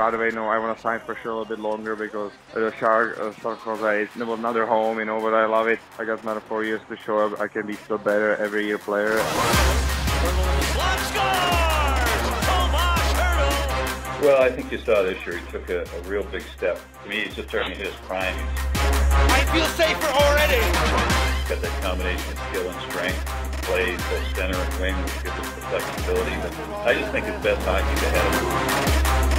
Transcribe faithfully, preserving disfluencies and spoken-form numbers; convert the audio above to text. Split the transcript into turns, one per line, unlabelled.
right away, no, I want to sign for sure a little bit longer because the Shark, uh, Sarkozy is another home, you know, but I love it. I got another four years to show up. I can be still better every year player.
Tomas Hertl!
Well, I think you saw this year he took a, a real big step. To me, he's just starting to hit his prime.
I feel safer already!
He's got that combination of skill and strength. He plays both center and wing, which gives us the flexibility. But I just think his best hockey's ahead of him.